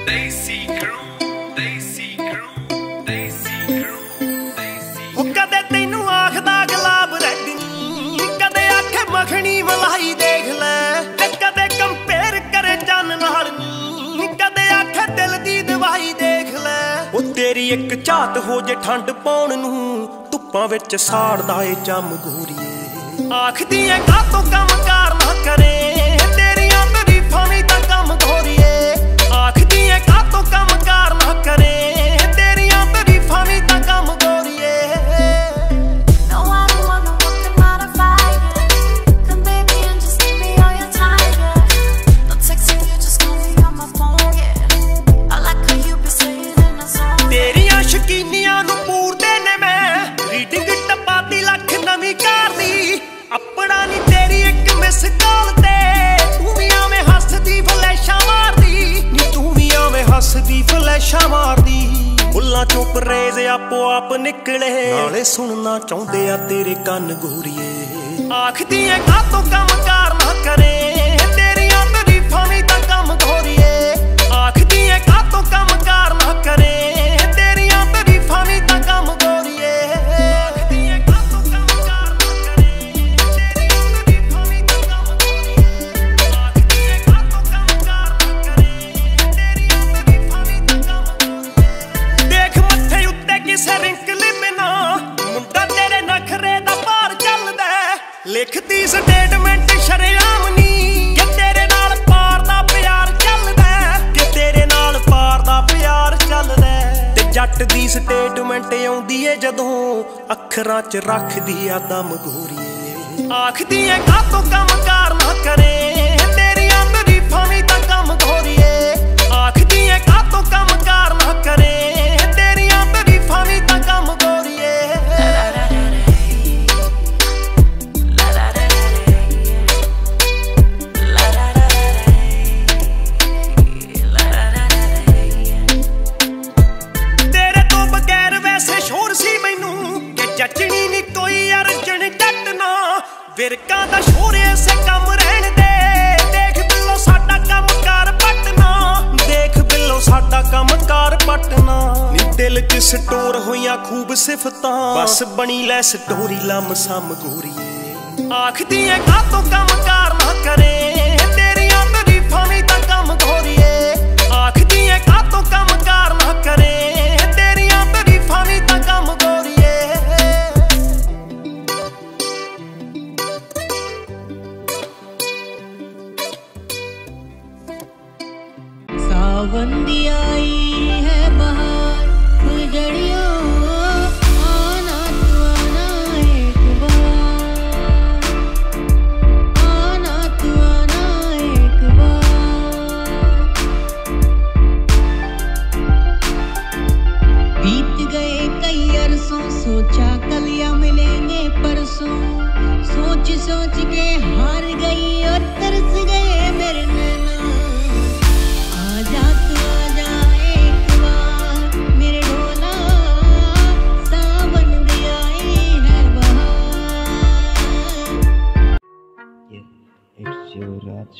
Desi crew, Desi crew, Desi crew, Desi। ਉਹ ਕਦੇ ਤੈਨੂੰ ਆਖਦਾ ਗੁਲਾਬ ਰੈਡੀ, ਕਦੇ ਆਖੇ ਮੱਖਣੀ ਮਲਾਈ ਦੇਖ ਲੈ, ਤੇ ਕਦੇ ਕੰਪੇਅਰ ਕਰੇ ਚੰਨ ਨਾਲ ਨੀ, ਕਦੇ ਆਖੇ ਦਿਲ ਦੀ ਦਵਾਈ ਦੇਖ ਲੈ। ਉਹ ਤੇਰੀ ਇੱਕ ਝਾਤ ਹੋ ਜੇ ਠੰਡ ਪਾਉਣ ਨੂੰ, ਧੁੱਪਾਂ ਵਿੱਚ ਸਾੜਦਾ ਏ ਚੰਮ ਗੋਰੀਏ। ਆਖਦੀ ਏ ਕਾਹਤੋਂ ਕੰਮ ਕਾਰ ਨਾ ਕਰੇ, ਤੇਰੀਆਂ ਤਾਰੀਫਾਂ ਨਹੀਂ ਤਾਂ ਕੰਮ ਗੋਰੀਏ। ਆਖਦੀ ਏ ਕਾਹਤੋਂ ਕੰਮ ਕਾਰ ਨਾ ਕਰੇ, ਤੇਰੀਆਂ ਤਾਰੀਫਾਂ ਨਹੀਂ ਤਾਂ ਕੰਮ ਗੋਰੀਏ। No, I don't wanna work to modify it. Come baby and just leave me all your time, yeah. No texting you, just call me on my phone, yeah. I like how you be saying in the song. ਤੇਰੀਆਂ ਸ਼ਕੀਨੀਆਂ ਨੂੰ ਪੂਰਦੇ ਨੇ ਮੈਂ, reading ਟਪਾਤੀ lakh ਨਵੀਂ ਕਾਰ ਦੀ। ਆਪਣਾ ਨੀ ਤੇਰੀ ਇੱਕ miss call ਤੇ, ਤੂੰ ਵੀ ਆਵੇਂ ਹੱਸਦੀ ਫਲੈਸ਼ਾਂ ਮਾਰਦੀ ਨੀ, ਤੂੰ ਵੀ ਆਵੇਂ ਹੱਸਦੀ ਫਲੈਸ਼ਾਂ ਮਾਰਦੀ। ਬੁੱਲਾਂ ਚੋਂ ਪਰੇਜ਼ ਆਪੋ ਆਪ ਨਿਕਲੇ, ਨਾਲੇ ਸੁਣਨਾ ਚਾਹੁੰਦੇ ਆ ਤੇਰੇ ਕੰਨ ਗੋਰੀਏ। ਆਖਦੀ ਏ ਕਾਹਤੋਂ ਕੰਮ ਕਾਰ ਨਾ ਕਰੇ, ਤੇਰੀਆਂ ਤਾਰੀਫਾਂ ਨਹੀਂ ਤਾਂ ਕੰਮ ਗੋਰੀਏ। ਆਖਦੀ ਏ ਕਾਹਤੋਂ ਕੰਮ ਕਾਰ ਨਾ ਕਰੇ, ਤੇਰੀਆਂ ਤਾਰੀਫਾਂ ਨਹੀਂ ਤਾਂ ਕੰਮ ਗੋਰੀਏ। ਆਖਦੀ ਏ ਕਾਹਤੋਂ ਕੰਮ ਕਾਰ ਨਾ ਕਰੇ, ਤੇਰੀਆਂ ਤਾਰੀਫਾਂ ਨਹੀਂ ਤਾਂ ਕੰਮ ਗੋਰੀਏ। ਆਖਦੀ ਏ ਕਾਹਤੋਂ ਕੰਮ ਕਾਰ ਨਾ ਕਰੇ, ਤੇਰੀਆਂ ਤਾਰੀਫਾਂ ਨਹੀਂ ਤਾਂ ਕੰਮ ਗੋਰੀਏ। ਦੇਖ ਮੱਥੇ ਉੱਤੇ ਕਿਸੇ ਰਿੰਕਲ ਬਿਨਾ, ਮੁੰਡਾ ਤੇਰੇ ਨਖਰੇ ਦਾ ਭਾਰ ਚੱਲਦਾ। ਲਿਖਦੀ ਸਟੇਟਮੈਂਟ ਸ਼ਰੇਆਮ ਨੀ, ਕਿ ਤੇਰੇ ਨਾਲ ਪਾਰ ਦਾ ਪਿਆਰ ਚੱਲਦਾ, ਕਿ ਤੇਰੇ ਨਾਲ ਪਾਰ ਦਾ ਪਿਆਰ ਚੱਲਦਾ। ਤੇ ਜੱਟ ਦੀ ਸਟੇਟਮੈਂਟ ਆਉਂਦੀ ਏ ਜਦੋਂ, ਅੱਖਰਾਂ 'ਚ ਰੱਖਦੀ ਆ ਦਮ ਗੋਰੀਏ। ਆਖਦੀ ਏ ਕਾਹਤੋਂ ਕੰਮ ਕਾਰ ਨਾ ਕਰੇ, ਤੇਰੀਆਂ ਤਾਰੀਫਾਂ ਨਹੀਂ ਤਾਂ ਕੰਮ ਗੋਰੀਏ। ਆਖਦੀ ਏ ਕਾਹਤੋਂ ਕੰਮ ਕਾਰ ਨਾ ਕਰੇ, ਤੇਰੀਆਂ ਤਾਰੀਫਾਂ ਨਹੀਂ ਤਾਂ ਕੰਮ ਗੋਰੀਏ। ਤੇਰੇ ਤੋਂ ਬਗੈਰ ਵੈਸੇ ਸ਼ੋਰ ਸੀ ਮੈਨੂੰ, ਕਿ ਜੱਜਣੀ ਨੀ ਕੋਈ ਅਰਜਣ ਜੱਟ ਨਾ। ਵਿਰਕਾਂ ਦਾ ਸ਼ੋਰ ਐਸੇ ਕੰਮ ਰਹਿਣ ਦੇ, ਦੇਖ ਬਿੱਲੋ ਸਾਡਾ ਕੰਮ ਕਾਰ ਪਟਨਾ, ਦੇਖ ਬਿੱਲੋ ਸਾਡਾ ਕੰਮ ਕਾਰ ਪਟਨਾ। ਨੀ ਦਿਲ 'ਚ ਸਟੋਰ ਹੋਈਆਂ ਖੂਬ ਸਿਫਤਾਂ, ਬਸ ਬਣੀ ਲੈ ਸਟੋਰੀ ਲੰਮ ਸਮ ਗੋਰੀਏ। ਆਖਦੀ ਏ ਕਾਹਤੋਂ ਕੰਮ ਕਾਰ ਨਾ ਕਰੇ, ਤੇਰੀਆਂ ਤਾਰੀਫਾਂ ਨਹੀਂ ਤਾਂ ਕੰਮ ਗੋਰੀਏ। ਆਖਦੀ ਏ ਕਾਹਤੋਂ ਕੰਮ ਕਾਰ ਨਾ ਕਰੇ, ਤੇਰੀਆਂ ਤਾਰੀਫਾਂ ਨਹੀਂ ਤਾਂ ਕੰਮ ਗੋਰੀਏ। सावन दी आई है बहार, फुलझड़ियों आना तू आना एक बार, आना तू आना एक बार। बीत गए कई अरसों, सोचा कल या मिलेंगे परसों, सोच सोच के हार गई और तरस गए मेरे नैना। आजा तू आजा एक बार, मेरे ढोला सावन दी आई है बहार। It's your Raj.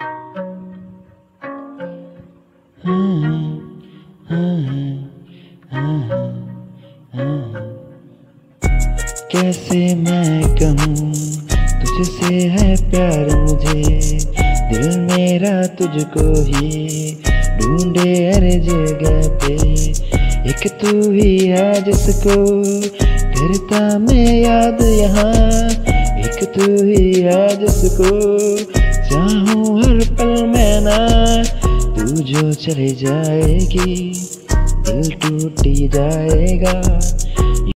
कैसे मैं कहूँ तुझसे है प्यार मुझे, दिल मेरा तुझको ही ढूंढे हर जगह पे। एक तू ही है जिसको करता मैं याद यहाँ, एक तू ही है जिसको चाहूँ हर पल मैं ना। तू जो चले जाएगी दिल टूट ही जाएगा,